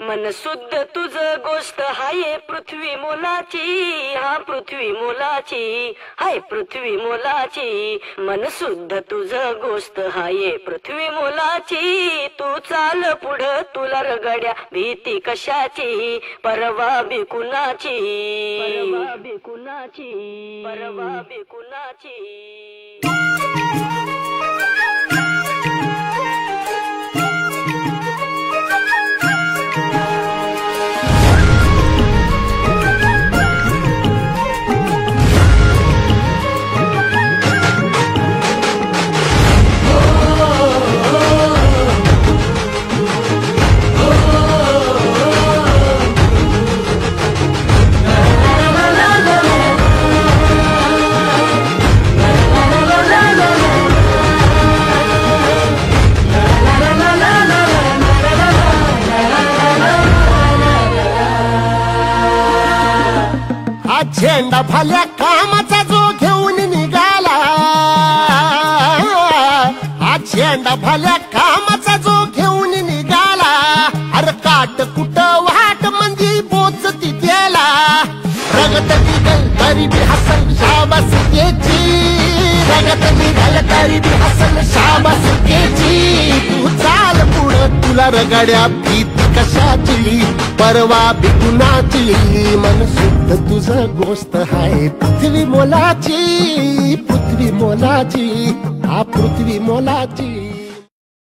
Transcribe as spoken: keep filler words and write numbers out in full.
मन शुद्ध तुझ गोष्ट हाय पृथ्वी मोलाची, हा पृथ्वी मोलाची, हाय पृथ्वी मोलाची. मन शुद्ध तुझ गोष्ट हाय पृथ्वी मोलाची. तू चाल पुढं तुला रगड्या भीती कशाची, परवा बिकुनाची, परवा बिकुनाची, परवा बिकुनाची. झेंडा भल्या कामाचा जो घेऊन निघाला, हा झेंडा भल्या कामाचा जो घेऊन निघाला. अरे काट कुट वाट म्हणजे पोचती त्याला, रगत निघल तरी बी हसल शाबास घ्यायची, रगत निघल तरी बी हसल शाबास घ्यायची. तू चाल पुढं तुला रगड्या भीती कशाची, परवा बिकुनाची. मन शुद्ध तुझं गोष्ट हाय पृथ्वी मोलाची, पृथ्वी मोलाची, हा पृथ्वी मोलाची.